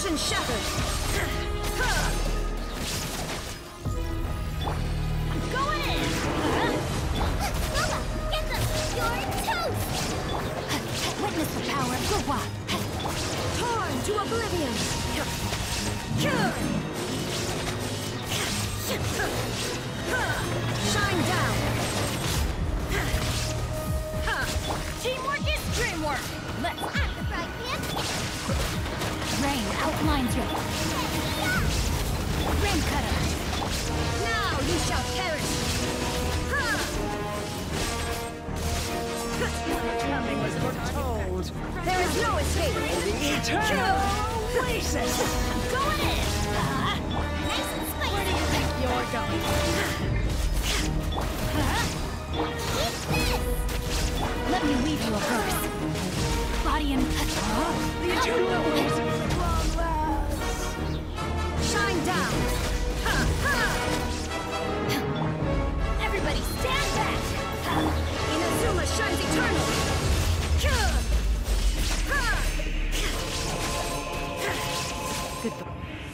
Illusion shattered! I'm going in! Lola, get them! You're toast! Witness the power of Guwa! Torn to oblivion! Shine down! Teamwork is dreamwork! Let's I'm the frying pan! Rain outlines you! Rain cutter! Now you shall perish! Coming was foretold. There is no escape! Eternal Oasis! I'm going in! Nice and spicy! Where do you think you're going? Eat this! Let me leave you a verse. Body and... The Eternal Oasis at long last! Shine down! Everybody stand back! Inazuma shines eternal! Goodbye.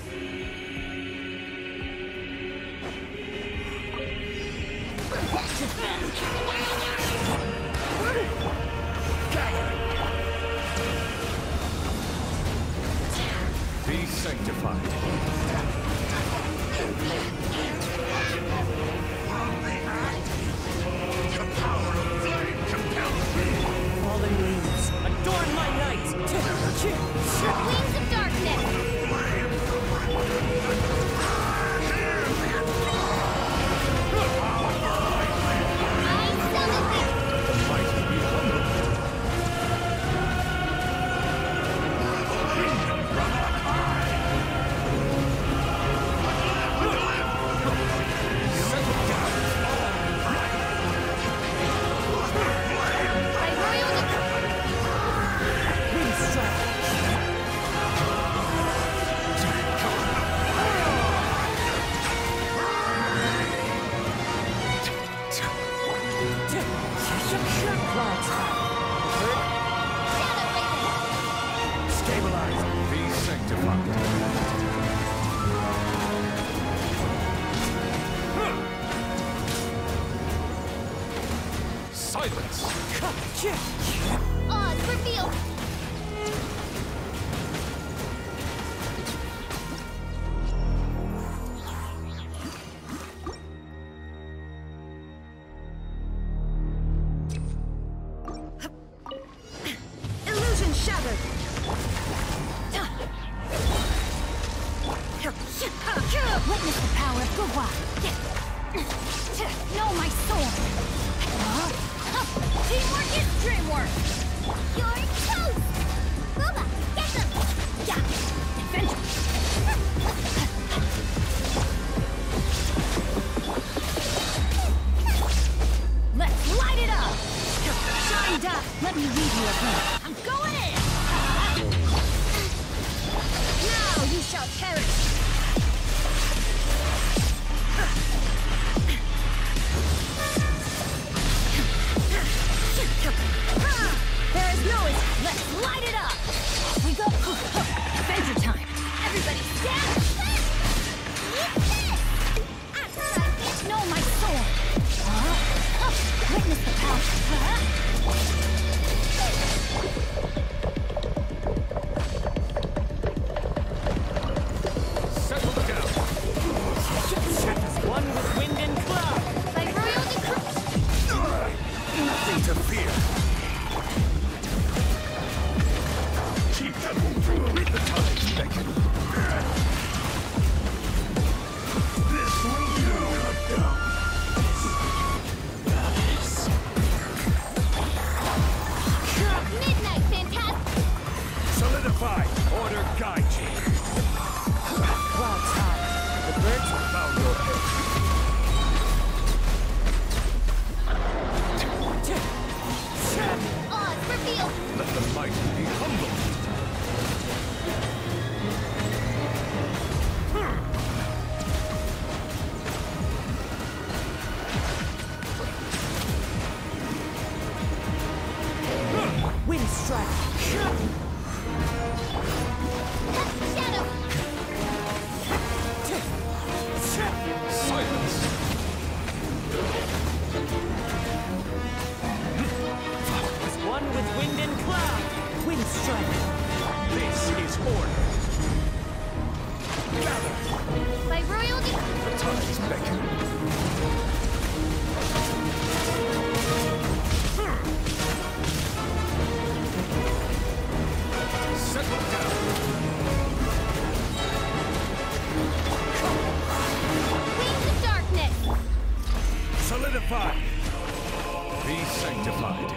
Be sanctified. Fallen leaves, adorn my night! Wings of darkness! I summon them! The mighty be humbled. Settle down. By royal decree! Wind strike! Clouds Shadow Raven! stabilize! Be sanctified. Silence. Oz revealed! Illusion shattered! Witness the power of Guwa! Know my sword! Teamwork is dreamwork! You're toast! Lola, get them! Yeah! Adventure! Let's light it up! Shine down! Let me lead you a bit. I'm going in! Now you shall perish! There is no escape! Let's light it up! Off we go! Adventure time! Everybody stand! Eat this! I'm the frying pan! Know my sword! Witness the power! Settle down. One with wind and cloud! By royal decree! Nothing to fear. Keep them moving. With the tides beckon. This will do. Midnight Phantasm! Solidify. Order guide you. Clouds high! The birds Bow your head. Oz revealed! Let the mighty be humbled. wind strike! Shadow. Silence. As one with wind and cloud. Wind strike. This is order. Gather. By royal The tides beckon. Settle down. Wings of darkness. Solidify. Be sanctified.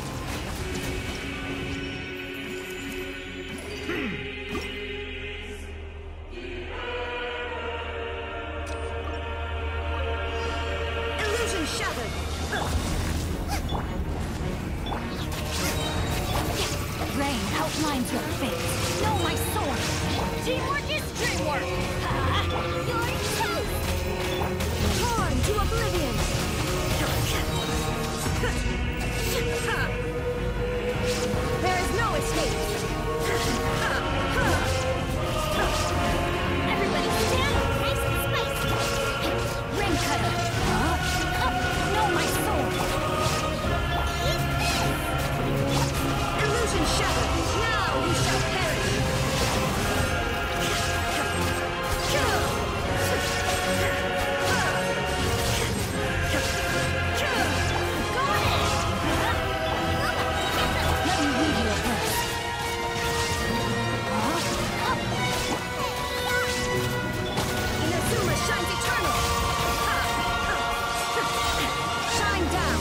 Illusion shattered. Rain outlines your fate. Know my sword. Teamwork is dreamwork. You're toast. Torn to oblivion. There is no escape. Everybody stand. Nice and spicy. Ring cutter. Know my sword. Illusion shattered. Now you shall perish. Go ahead. Let me read your verse. Inazuma shines eternal. Shine down.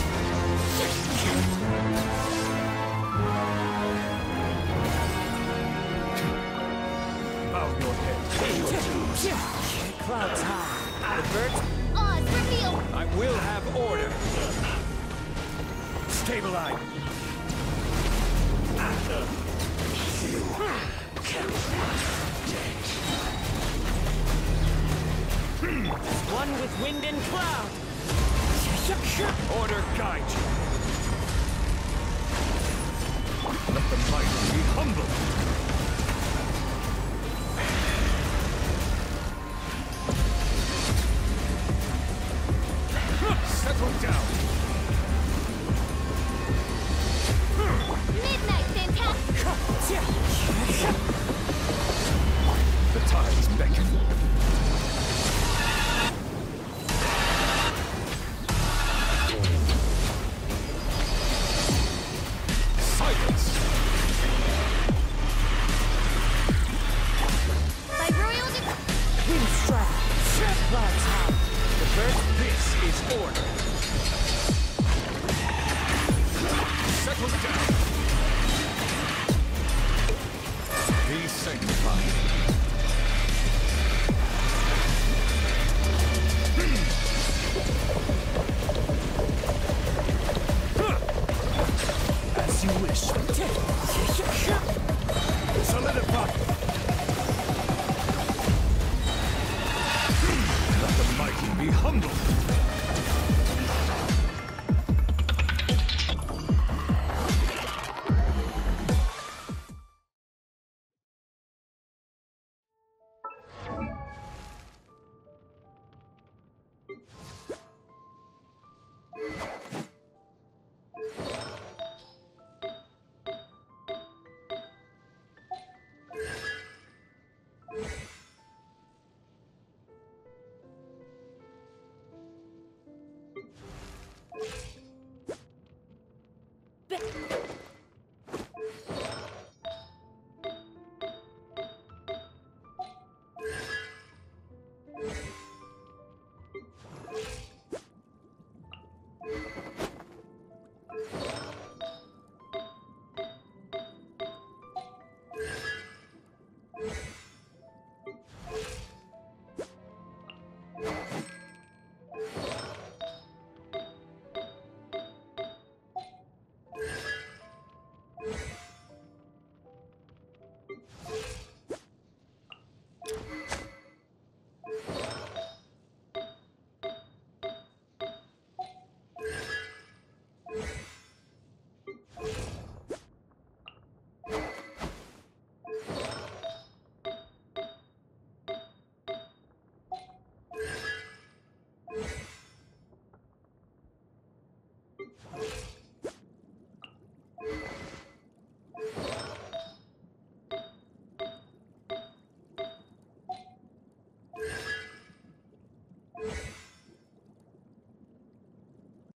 Bow your head. Clouds high. The birds. Oz, reveal. I will have order. Stabilize. One with wind and cloud. Order guide you. Let the mighty be humble. Settle down. Midnight fantastic. The tides beckon. Silence. By royal Wind strike. Clouds high. The birds. This is order. Settle down. Be sanctified. As you wish. Solidify. Let the mighty be humble.